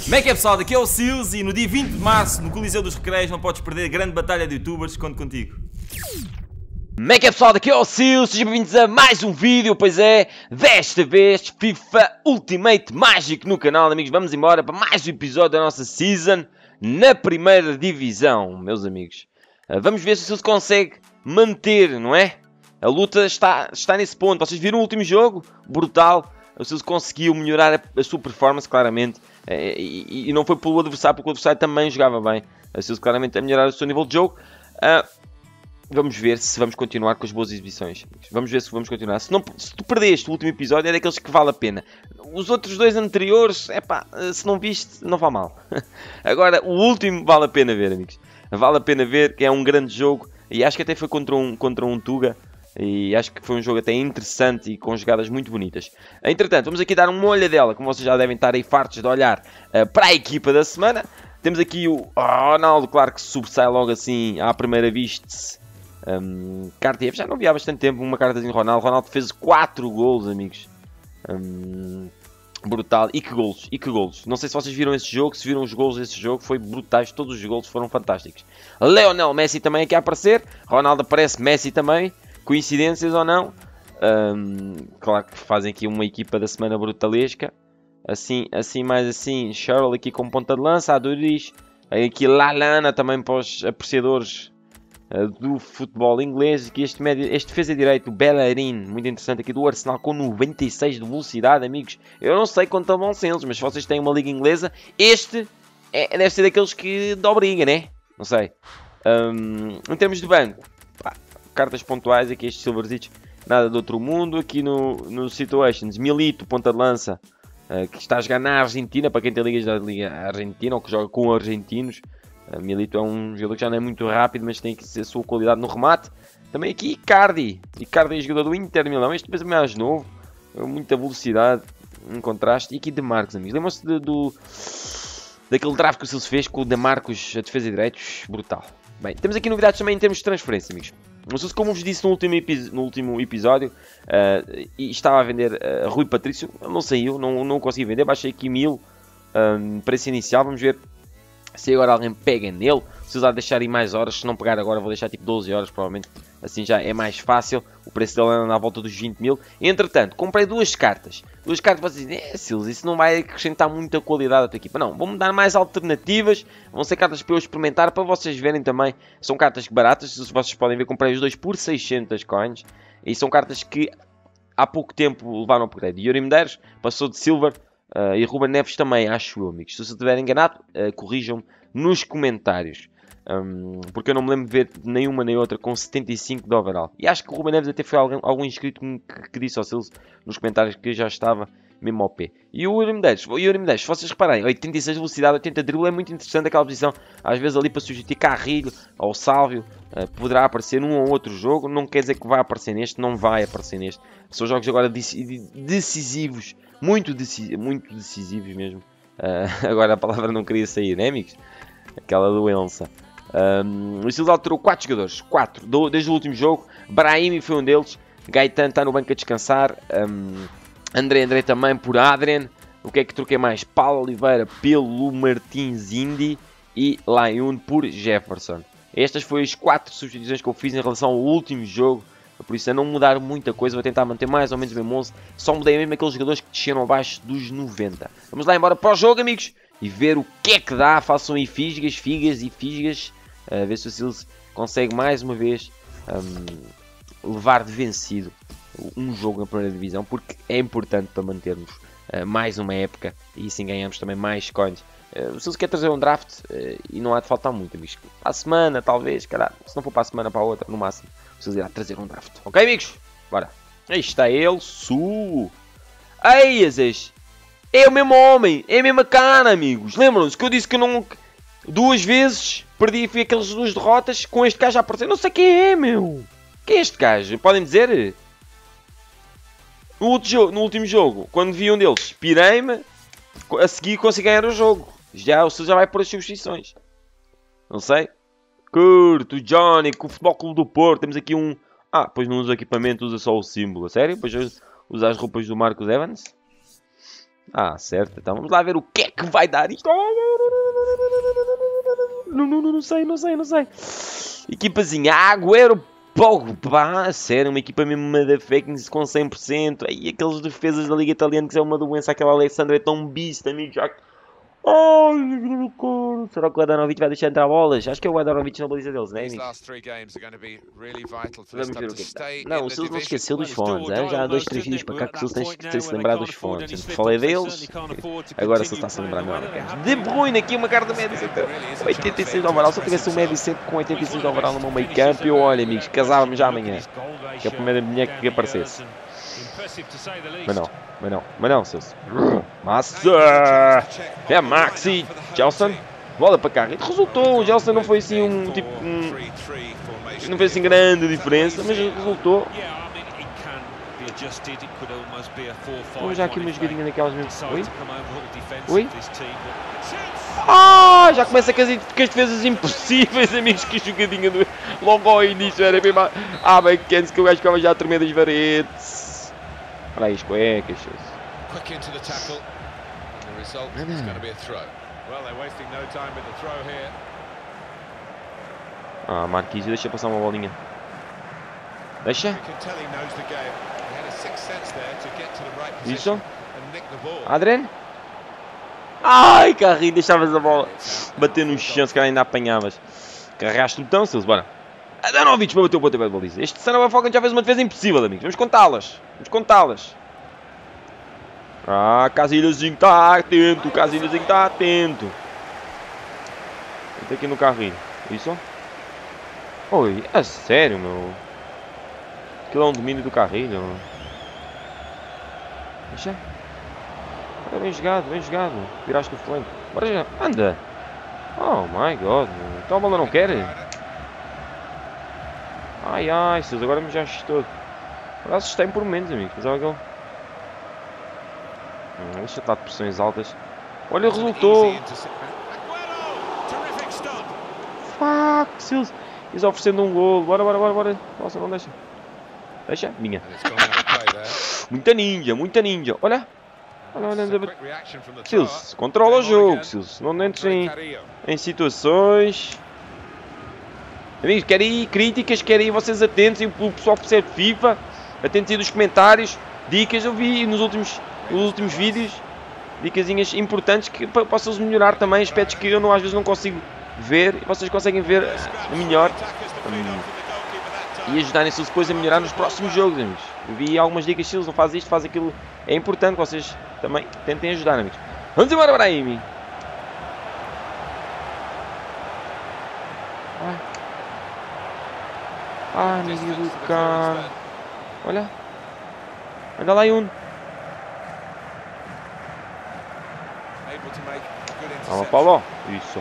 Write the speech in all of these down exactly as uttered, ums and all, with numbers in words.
Como é que é, pessoal? Daqui é o Seals e no dia vinte de março, no Coliseu dos Recreios, não podes perder a grande batalha de youtubers. Conto contigo. Como é que é, pessoal? Daqui é o Seals, sejam bem-vindos a mais um vídeo, pois é, desta vez FIFA Ultimate Mágico no canal, amigos. Vamos embora para mais um episódio da nossa Season na primeira divisão, meus amigos. Vamos ver se o Seals consegue manter, não é? A luta está, está nesse ponto. Vocês viram o último jogo? Brutal. O Seals conseguiu melhorar a, a sua performance, claramente. E, e, e não foi pelo adversário, porque o adversário também jogava bem. O Seals claramente a melhorar o seu nível de jogo. Uh, vamos ver se vamos continuar com as boas exibições. Vamos ver se vamos continuar. Se, não, se tu perdeste o último episódio, é daqueles que vale a pena. Os outros dois anteriores, é pá, se não viste, não vale mal. Agora, o último vale a pena ver, amigos. Vale a pena ver, que é um grande jogo. E acho que até foi contra um, contra um Tuga. E acho que foi um jogo até interessante e com jogadas muito bonitas. Entretanto, vamos aqui dar uma olhadela, como vocês já devem estar aí fartos de olhar, uh, para a equipa da semana. Temos aqui o Ronaldo, claro que sobressai logo assim à primeira vista. Um, carta já não vi há bastante tempo uma cartazinha de Ronaldo. Ronaldo fez quatro golos, amigos. Um, brutal. E que golos, e que golos. Não sei se vocês viram esse jogo, se viram os golos desse jogo, foi brutais. Todos os golos foram fantásticos. Lionel Messi também aqui a aparecer. Ronaldo aparece, Messi também. Coincidências ou não? Um, claro que fazem aqui uma equipa da semana brutalesca. Assim, assim mais assim. Cheryl aqui com ponta de lança. Adoris. Aqui Lallana também para os apreciadores uh, do futebol inglês. Aqui este, médio, este defesa direito, o Bellerin. Muito interessante aqui do Arsenal com noventa e seis de velocidade, amigos. Eu não sei quanto vão ser eles, mas se vocês têm uma liga inglesa, este é, deve ser daqueles que dá obriga, né? Não sei. Um, em termos de banco. Cartas pontuais, aqui estes silverzitos, nada de outro mundo. Aqui no, no Situations, Milito, ponta de lança, uh, que está a jogar na Argentina, para quem tem ligas da Liga Argentina, ou que joga com argentinos. Uh, Milito é um jogador que já não é muito rápido, mas tem que ser a sua qualidade no remate. Também aqui Icardi, Icardi é jogador do Inter Milão, este depois é mais novo, muita velocidade, um contraste. E aqui De Marcos, amigos, lembram-se de, do, daquele draft que o Silvio fez com o De Marcos, a defesa de direitos, brutal. Bem, temos aqui novidades também em termos de transferência, amigos. Não sei se, como vos disse no último, no último episódio, uh, e estava a vender uh, Rui Patrício, não saiu, não, não consegui vender, baixei aqui mil um, preço inicial, vamos ver se agora alguém pega nele. Se usar deixar aí mais horas, se não pegar agora vou deixar tipo doze horas, provavelmente assim já é mais fácil. O preço dele anda à volta dos vinte mil. Entretanto, comprei duas cartas. Duas cartas, vocês dizem, é Silas, isso não vai acrescentar muita qualidade à tua equipa. Não, vão-me dar mais alternativas. Vão ser cartas para eu experimentar, para vocês verem também. São cartas baratas, se vocês podem ver, comprei os dois por seiscentos coins. E são cartas que há pouco tempo levaram upgrade. Yuri Medeiros passou de Silver. Uh, e Ruben Neves também, acho eu, amigos. Se eu estiver enganado, uh, corrijam-me nos comentários. Um, porque eu não me lembro de ver nenhuma nem outra com setenta e cinco de overall. E acho que o Ruben Neves até foi alguém, algum inscrito que, que disse ao Silas nos comentários que já estava mesmo ao pé. E o Yuri Medeiros, o Yuri Medeiros, se vocês reparem, oitenta e seis de velocidade, oitenta de drible, é muito interessante aquela posição. Às vezes ali para substituir Carrilho ou Sálvio, uh, poderá aparecer num ou outro jogo. Não quer dizer que vai aparecer neste, não vai aparecer neste. São jogos agora decisivos. Muito, decis muito decisivos mesmo. Uh, agora a palavra não queria sair, né, amigos? Aquela doença. Um, o Silva alterou quatro jogadores. quatro. Desde o último jogo. Brahimi foi um deles. Gaetan está no banco a descansar. Um, André André também por Adrien. O que é que troquei mais? Paulo Oliveira pelo Martins Indy. E Layun por Jefferson. Estas foram as quatro substituições que eu fiz em relação ao último jogo. Por isso, a não mudar muita coisa, vou tentar manter mais ou menos o mesmo onze. Só mudei mesmo aqueles jogadores que desceram abaixo dos noventa. Vamos lá embora para o jogo, amigos. E ver o que é que dá. Façam aí fisgas, figas e fisgas. A ver se o Silas consegue mais uma vez um, levar de vencido um jogo na primeira divisão. Porque é importante para mantermos uh, mais uma época. E assim ganhamos também mais coins. Uh, o Silas quer trazer um draft uh, e não há de faltar muito, amigos. Para a semana, talvez, caralho. Se não for para a semana, para a outra, no máximo. Preciso irá trazer um draft. Ok, amigos? Bora. Aí está ele. Su. Ei, Azes. É o mesmo homem. É a mesma cara, amigos. Lembram-se que eu disse que eu não... Duas vezes perdi e fui aquelas duas derrotas com este gajo a aparecer. Não sei quem é, meu. Quem é este gajo? Podem dizer? No último jogo, no último jogo quando vi um deles, pirei-me. A seguir consegui ganhar o jogo. Já, ou seja, já vai por as substituições. Não sei. Curto, Johnny, com o Futebol Clube do Porto. Temos aqui um... Ah, pois não usa equipamento, usa só o símbolo. A sério? Pois usa as roupas do Marcos Evans? Ah, certo. Então vamos lá ver o que é que vai dar isto. Não, não, não, não sei, não sei, não sei. Equipazinha, Agüero, Pogba, sério, uma equipa mesmo motherfucking com cem por cento. Aí aqueles defesas da Liga Italiana que é uma doença, aquela Alessandro é tão bicho, amigo, já... Ai, será que o Adanovic vai deixar entrar bolas? Acho que é o Adanovic na baliza deles, não é, amigos? Vamos ver o que é que dá. Não, o Silvio não esqueceu dos fones, é? Já há dois, três vídeos para cá que o Silvio tem que se lembrar dos fones. Eu falei deles, agora se está a se lembrar melhor. De Bruyne aqui, uma carta média, oitenta e seis de overall. Se eu tivesse um médio sempre com oitenta e seis de overall no meu meio campo, eu, olha, amigos, casávamos já amanhã. Que é a primeira boneca que aparecesse. Mas não, mas não, mas não, Celso. Massa! É Maxi! Gelson, bola para cá. Resultou, o Gelson não foi assim um tipo. Um, não foi assim grande diferença, mas resultou. Vamos já aqui uma jogadinha daquelas mesmo. Oi? Oi? Ah, já começa com as, com as defesas impossíveis, amigos. Que jogadinha do, logo ao início era bem mal. Ah, bem que o gajo ficava já a tremer das varetes. Olha aí as cuecas. Quick into the tackle. And the result is going to be a throw. Well, they're wasting no time with the throw here. Ah, Marquinhos, deixa passar uma bolinha. Deixa. You can tell he knows the game. He had a sixth sense there to get to the right position and nick the ball. Adrian. Ai, Carrinho, deixavas a bola bater no chão, se calhar ainda apanhavas. Carregaste o botão, Silvio, bora. Adanovic para bater o pontapé de baliza. Este Sarava Falcon já fez uma defesa impossível, amigos. Vamos contá-las. Vamos contá-las. Ah, Casilhazinho está atento. Casilhazinho está atento. Entra aqui no carrinho. Isso? Oi, é sério, meu. Aquilo é um domínio do carrinho. Deixa. Olha, bem jogado, bem jogado. Viraste o flanco. Bora já. Anda. Oh my god. Então a bola não quer. Ai ai, Silvio, agora me já assustou. Agora assustei-me por momentos, amigos. Pensava que ele... Hum, deixa estar de pressões altas. Olha, resultou. Fuck, Silvio. Eles oferecendo um golo. Bora, bora, bora, bora. Nossa, não deixa. Deixa? Minha. Muita ninja, muita ninja. Olha. Olha, olha, olha. Silvio, controla o jogo, Silvio. Não entres em, em situações... Amigos, querem ir críticas, querem ir vocês atentos, e o pessoal que percebe FIFA, atentos aí dos comentários, dicas, eu vi nos últimos, nos últimos vídeos, dicasinhas importantes que possam melhorar também, aspectos que eu não, às vezes não consigo ver, e vocês conseguem ver melhor, um, e ajudarem-se depois a melhorar nos próximos jogos, amigos. Eu vi algumas dicas, se eles não fazem isto, fazem aquilo, é importante que vocês também tentem ajudar, amigos. Vamos embora, Brahimi! Ah, meu Deus do cara. Olha. Anda lá, Yun. Vamos, Paulo. Isso.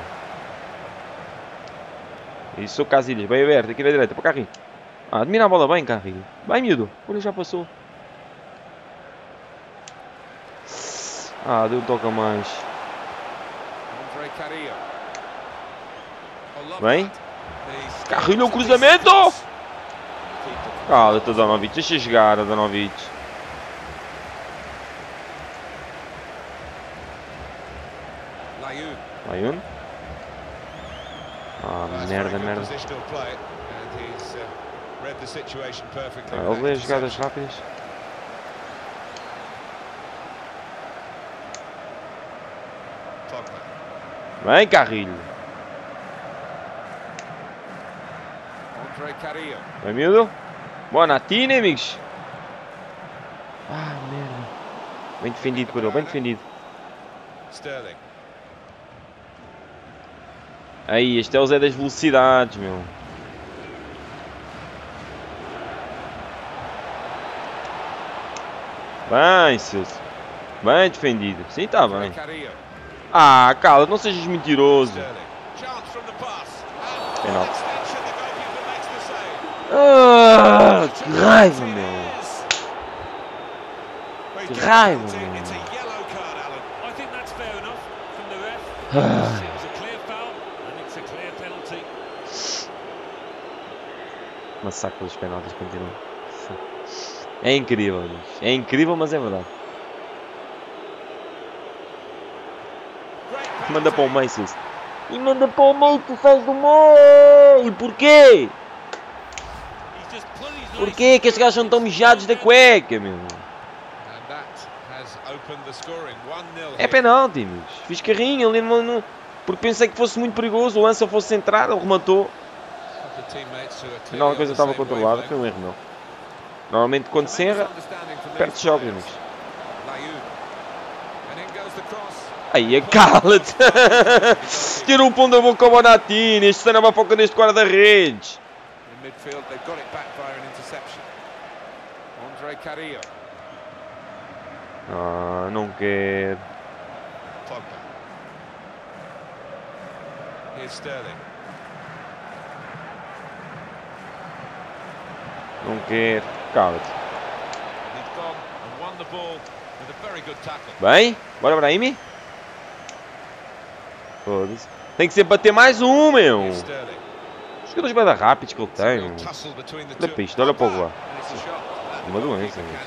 Isso, Casilhas. Bem aberto. Aqui na direita. Para o carrinho. Ah, domina a bola bem, carrinho. Vai, miúdo. Olha, já passou. Ah, deu um toque a mais. Bem. Carrinho no cruzamento. Cala-te, Adanovic, deixa jogar, Adanovic. Layun. Ah, merda, merda. Ah, ele lê as jogadas rápidas. Bem, Carrilho. Vai, miúdo. Boa Natina, amigos. Ah, merda. Bem defendido por ele, bem defendido. Aí, este é o Zé das velocidades, meu. Bem, Silvio. Bem defendido. Sim, está bem. Ah, cala, não sejas mentiroso. Penalti. Ah, que raiva, meu. Que raiva, meu. Ah. Massacre dos penaltis continua. É incrível, amigos. É incrível, mas é verdade. Manda para o meio, Sills. E manda para o meio, tu sais do meio. Porquê? Porquê que estes gajos são tão mijados da cueca, meu? É penalti, amigos. Fiz carrinho ali no, no... Porque pensei que fosse muito perigoso. O lance fosse entrar, ele rematou. Afinal a coisa estava controlada. Foi um erro meu. Normalmente quando se erra, perde jogos, amigos. Aí, cala-te! Tira um pão da boca ao Bonatini. Este está na foca neste guarda-redes. Ah, não quero. Não quero. Cala-te. Bem, bora Brahimi. Foda-se. Tem que ser bater mais um, meu. Os jogadores bem rápidos que ele tem. Olha para isto, olha para o lá. Uma doença, meu.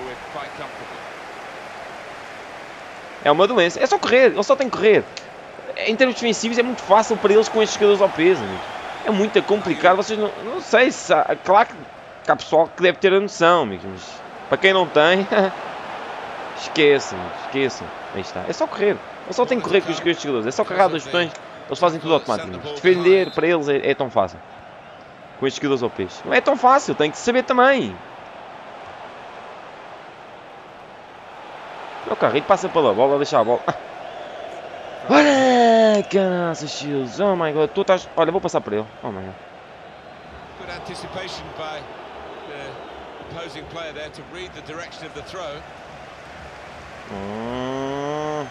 É uma doença. É só correr. Ele só tem que correr. Em termos defensivos é muito fácil para eles com estes jogadores ao peso, amigo. É muito complicado. Vocês não... Não sei se... Há, claro que há pessoal que deve ter a noção, amigos. Mas para quem não tem... Esqueçam, esqueçam. Aí está. É só correr. Eu só tenho que correr com os jogadores. É só carregar dois botões. Eles fazem tudo automático. Defender para eles é, é tão fácil. Com estes jogadores ao peso. Não é tão fácil. Tem que saber também. O carrinho passa pela bola, deixa a bola. Olha, caraças, Shields. Oh my god, tu estás. Olha, vou passar para ele. Oh my god. Good anticipation by the opposing player there to read the direction of the throw. Hum.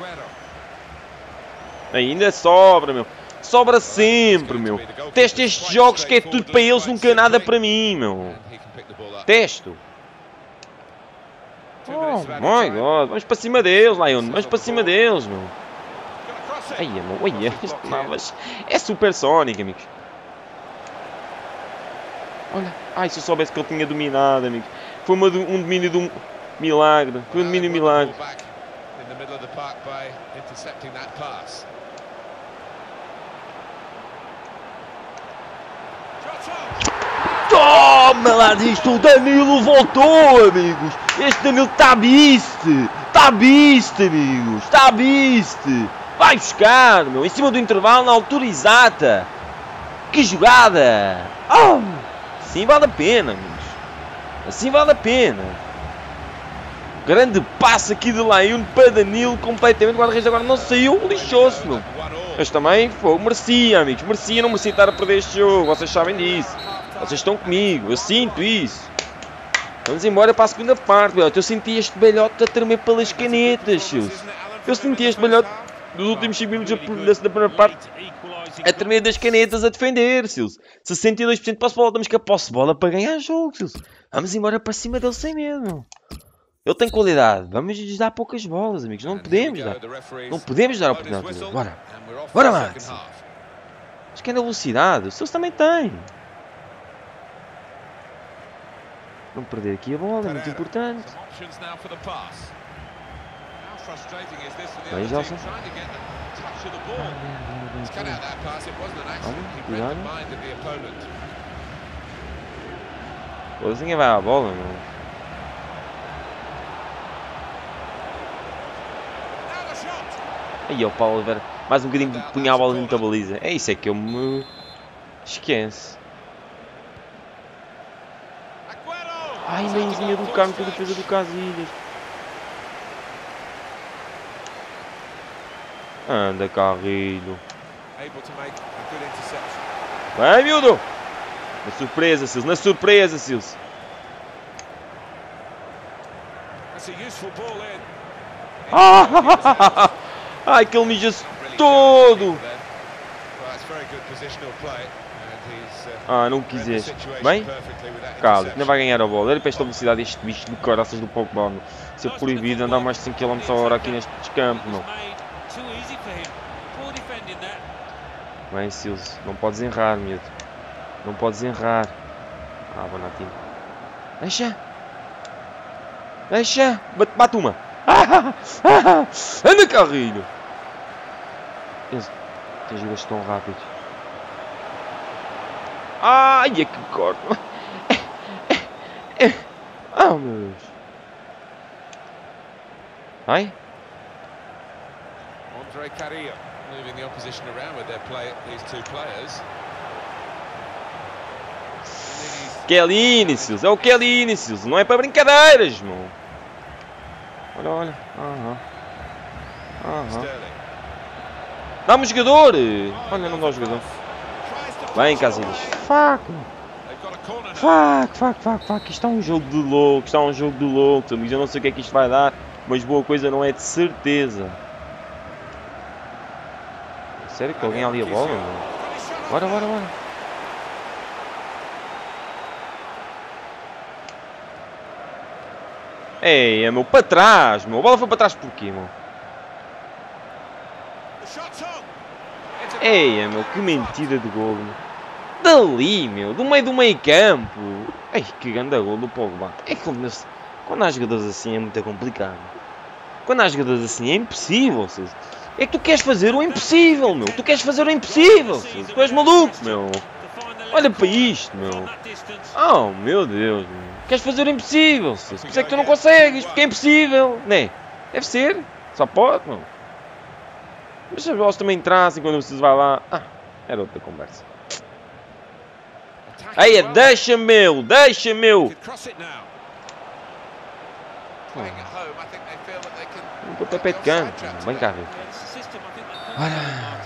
Ainda sobra, meu. Sobra sempre, meu. Testa estes jogos que é tudo para eles, nunca nada para mim, meu. Testo. Oh my god, vamos para cima deles, Lion, vamos para cima deles, meu. Ai, meu, olha, isto não, mas é Super Sonic, amigos. Olha, ai, se eu soubesse que ele tinha dominado, amigos. Foi uma, um domínio de um milagre, foi um domínio milagre. Toma lá disto, o Danilo voltou, amigos. Este Danilo está biste, está biste, amigos, está biste. Vai buscar, meu, em cima do intervalo, na altura exata. Que jogada. Oh, assim vale a pena, amigos. Assim vale a pena. Grande passo aqui de Lion para Danilo, completamente. O guarda-redes agora não saiu, lixou-se, meu. Mas também, pô, merecia, amigos, merecia, não merecia estar a perder este jogo, vocês sabem disso. Vocês estão comigo, eu sinto isso. Vamos embora para a segunda parte, meu. Eu senti este belhote a tremer pelas canetas, seus. Eu senti este belhote dos últimos cinco minutos da primeira parte a tremer das canetas a defender, seus. sessenta e dois por cento de posse de bola, estamos com a posse de bola para ganhar jogo, seus. Vamos embora para cima dele sem medo. Ele tem qualidade, vamos lhes dar poucas bolas, amigos. Não podemos dar. Não podemos dar a oportunidade. Bora. Bora, Max. Acho que é na velocidade. O Seus também tem. Não perder aqui a bola, é muito importante. Bem, Gelson. Olha, cuidado. Pô, ninguém vai à bola, meu. Aí, o Paulo Oliveira. Mais um bocadinho punha a bola dentro da baliza. É isso é que eu me esqueço. Ai, mãezinha do carro com a defesa do Casilhas. Anda, Carrilho. Vai, miúdo. Na surpresa, Sills. Na surpresa, Sills. Ah! Ai, que ele mija-se todo. Ah, não quiseste. Bem? Cala, ainda vai ganhar a bola. Olha para esta velocidade, este bicho de caraças do Pogba. Se é proibido andar mais de cinco quilómetros a hora aqui nestes campos, não. Bem, Sills, não podes errar, miúdo. Não podes errar. Ah, Bonatini. Deixa. Deixa. Bate, bate uma. Ah, ah, ah, anda, Carrilho. Eles têm jogadores tão rápidos. Ai, é que corte. Oh, meu Deus. Ai. Andre Carrillo moving the opposition around with their play, these two players. Kelly-Inícios, é o Kelly-Inícios, não é para brincadeiras, meu. Olha, olha. Aham. Aham. Dá-me um jogador. Olha, não dá o jogador. Bem, Casilhas. Fuck. Fuck, fuck, fuck, fuck. Isto é um jogo de louco. Isto é um jogo de louco, amigos. Eu não sei o que é que isto vai dar, mas boa coisa não é de certeza. Sério que alguém ali a bola? Meu? Bora, bora, bora. Ei, é meu, para trás, meu. A bola foi para trás porquê, meu? Ei, é meu, que mentira de golo, meu. Dali, meu, do meio do meio campo. Ei, que grande golo do Pogba. É que quando há jogadores assim é muito complicado. Quando há jogadores assim é impossível, Cês. É que tu queres fazer o impossível, meu. Tu queres fazer o impossível, Cês. Tu és maluco, meu. Olha para isto, meu. Oh, meu Deus, meu. Queres fazer o impossível, Cês. Por isso é que tu não consegues, porque é impossível, né? Deve ser. Só pode, meu. Mas se as bolas também entrassem quando vocês vai lá... Ah, era outra conversa. Aí, deixa, meu. Deixa, meu. Um pontapé de canto. Vem cá, ver. Olha.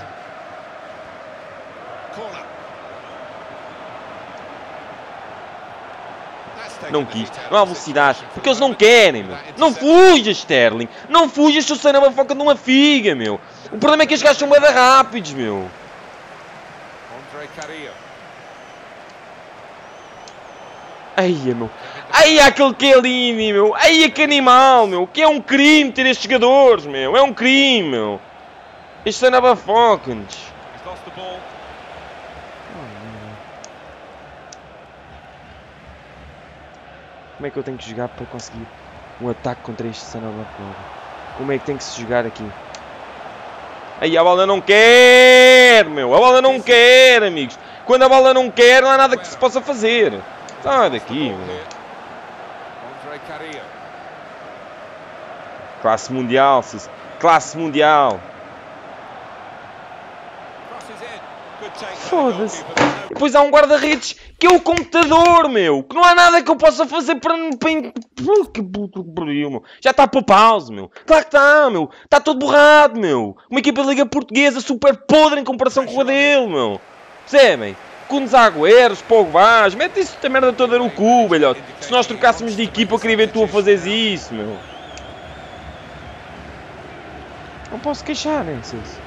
Não quis. Não há velocidade. Porque eles não querem, meu. Não fujas, Sterling. Não fujas se eu sei na foca de uma figa, meu. O problema é que estes gajos são bem rápidos, meu. Ai, meu. Ai, aquele Chiellini, meu. Ai, que animal, meu. Que é um crime ter estes jogadores, meu. É um crime, meu. Estes são nabafocas. Como é que eu tenho que jogar para conseguir um ataque contra este Sanabafocas? Como é que tem que se jogar aqui? Aí a bola não quer, meu. A bola não quer, amigos. Quando a bola não quer, não há nada que se possa fazer. Sai daqui, meu. Classe mundial, Cês. Classe mundial. Foda-se. E depois há um guarda-redes que é o computador, meu. Que não há nada que eu possa fazer para... Já está para pause, meu. Claro que está, meu. Está todo borrado, meu. Uma equipa da Liga Portuguesa super podre em comparação com a dele, meu. Percebem? Com os Agüeros, Pogbás, mete isso da merda toda no cu, velhote. Se nós trocássemos de equipa, eu queria ver tu a fazeres isso, meu. Não posso queixar, né, Cês?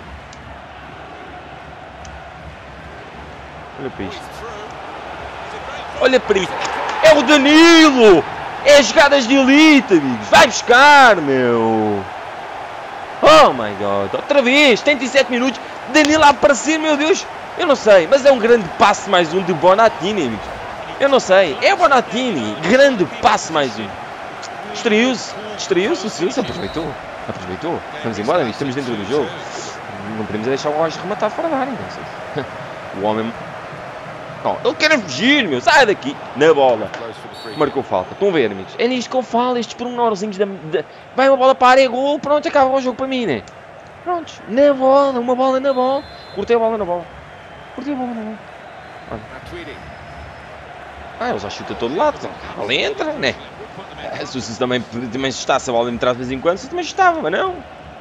Olha para isto. Olha para isto. É o Danilo! É jogadas de elite, amigos. Vai buscar, meu. Oh, my God. Outra vez. setenta e sete minutos. Danilo a aparecer, meu Deus. Eu não sei. Mas é um grande passe mais um de Bonatini, amigos. Eu não sei. É Bonatini. Grande passe mais um. Distraiu-se. Distraiu-se. Sim, se aproveitou. Aproveitou. Vamos embora, amigos. Estamos dentro do jogo. Não podemos deixar o gajo rematar fora da área. Não. O homem... Oh, ele quer fugir, meu. Sai daqui. Na bola. Marcou falta. Estão a ver, amigos? É nisto que eu falo. Estes pormenorzinhos da, da... Vai uma bola para a área, gol. Pronto, acaba o jogo para mim, né? Pronto. Na bola. Uma bola na bola. Cortei a bola na bola. Cortei a bola na bola. Olha. Ah, ele já chuta a todo lado. A bola entra, né? Se você também, também chustasse a bola me traz de vez em quando, você também chutava, mas não.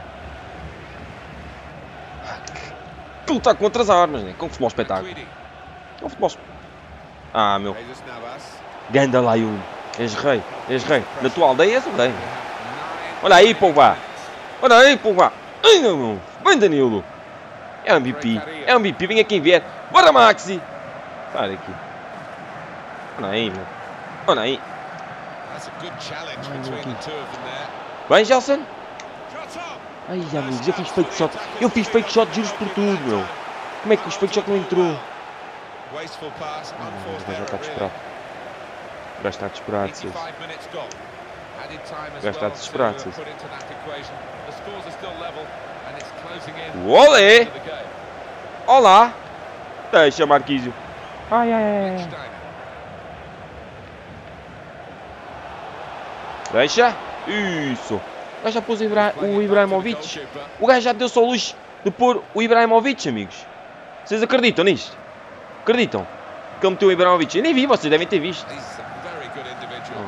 Aquilo está com outras armas, né? Com futebol espetáculo. É um futebol. Ah, meu. Ganda lá, um. És rei. És rei. Na tua aldeia és o rei. Olha aí, Pogba. Olha aí, Pogba. Ai, meu. Vem, Danilo. É um M V P. É um M V P. Vem aqui ver. Bora, Maxi. Para aqui. Olha aí, meu. Olha aí. Bem, Gelson. Ai, amigos. Eu fiz fake shot. Eu fiz fake shot, juros por tudo, meu. Como é que o fake shot não entrou? Ah, o gajo já está desesperado. O gajo está desesperado, Cês. O gajo está desesperado, Cês. And it's closing in Olé! to the game. Olá! Deixa, Marquísio. Ai, ai, ai. Steiner. Deixa. Isso. O gajo já pôs o, Ibra o Ibrahimovic. O gajo já deu só luz de pôr o Ibrahimovic, amigos. Vocês acreditam nisto? Acreditam? Que ele meteu o Ibrahimovic. Eu nem vi, vocês devem ter visto. He's a very good individual.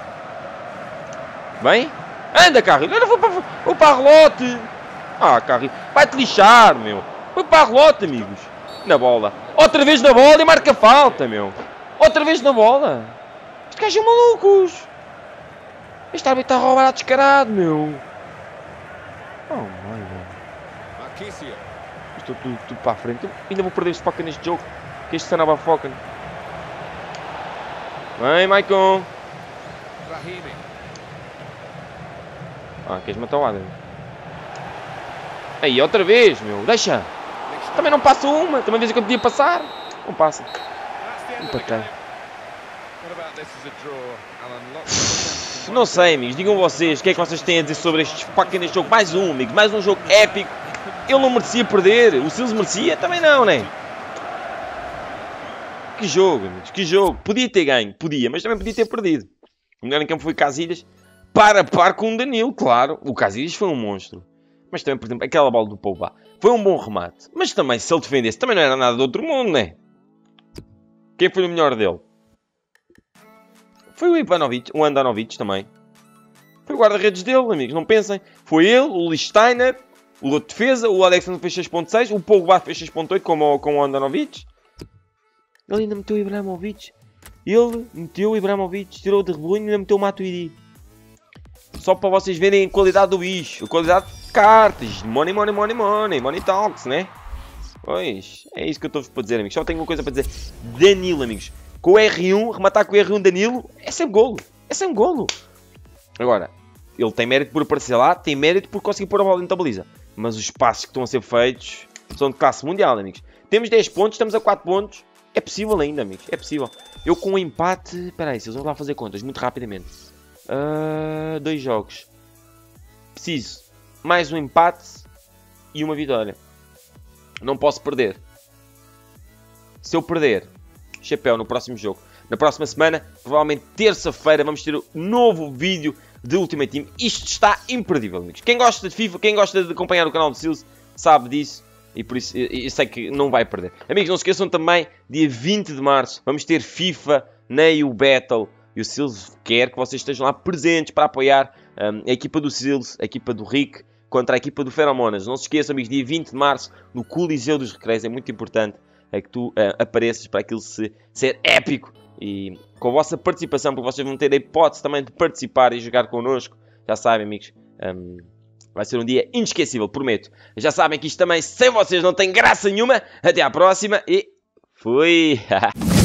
Bem? Anda, Carrilho. Olha, foi para o Parlote. Ah, Carrilho. Vai-te lixar, meu. Foi para Parlote, amigos. Na bola. Outra vez na bola e marca falta, meu. Outra vez na bola. Este gajo é malucos. Este árbitro está a roubar a descarado, meu. Oh, my God. Marquisio. Estou tudo, tudo para a frente. Eu ainda vou perder este foca neste jogo. Que este Sanaba foca. Vem, Maicon. Brahimi. Ah, queres matar o Adam? Aí, outra vez, meu. Deixa. Também não passa uma. Também vês que eu podia passar. Não passa. That's the end of the Empatei. game. What about this as a draw, Alan? Lots of attempts in Não one sei, amigos. Digam vocês. O que é que vocês têm a dizer sobre este foca neste jogo? Mais um, amigos. Mais um jogo épico. Ele não merecia perder. O Silas merecia? Também não, né? Que jogo, amigos. Que jogo. Podia ter ganho. Podia. Mas também podia ter perdido. O melhor em campo foi Casilhas. Para a par com o Danilo, claro. O Casilhas foi um monstro. Mas também, por exemplo, aquela bola do Pogba foi um bom remate. Mas também, se ele defendesse, também não era nada do outro mundo, né? Quem foi o melhor dele? Foi o Ivanovic, o Andanovic também. Foi o guarda-redes dele, amigos, não pensem. Foi ele, o Steiner, o outro defesa, o Alexandre fez seis ponto seis, o Pogba fez seis ponto oito como, como o Andanovic. Ele ainda meteu o Ibrahimovic. Ele meteu o Ibrahimovic, tirou de rebolho e ainda meteu o Matuidi. Só para vocês verem a qualidade do bicho, a qualidade de cartas, money, money, money, money, money talks, né? Pois, é isso que eu estou para dizer, amigos. Só tenho uma coisa para dizer. Danilo, amigos. Com o R um, rematar com o R um Danilo, é sempre golo. É sempre golo. Agora, ele tem mérito por aparecer lá, tem mérito por conseguir pôr a bola dentro da baliza. Mas os passos que estão a ser feitos são de classe mundial, amigos. Temos dez pontos, estamos a quatro pontos. É possível ainda, amigos. É possível. Eu com o um empate... Espera aí, vocês vão lá fazer contas, muito rapidamente. Uh, dois jogos. Preciso mais um empate e uma vitória. Não posso perder. Se eu perder, chapéu no próximo jogo. Na próxima semana, provavelmente terça-feira, vamos ter um novo vídeo de Ultimate Team. Isto está imperdível, amigos. Quem gosta de FIFA, quem gosta de acompanhar o canal do Silas, sabe disso. E por isso, eu, eu sei que não vai perder. Amigos, não se esqueçam também, dia vinte de março, vamos ter FIFA na U Battle. E o Silas quer que vocês estejam lá presentes para apoiar um, a equipa do Silas, a equipa do Rick, contra a equipa do Feromonas. Não se esqueçam, amigos, dia vinte de março, no Coliseu dos Recreios. É muito importante é que tu uh, apareças para aquilo se, ser épico. E com a vossa participação, porque vocês vão ter a hipótese também de participar e jogar connosco. Já sabem, amigos, um, vai ser um dia inesquecível, prometo. Já sabem que isto também, sem vocês, não tem graça nenhuma. Até à próxima e fui!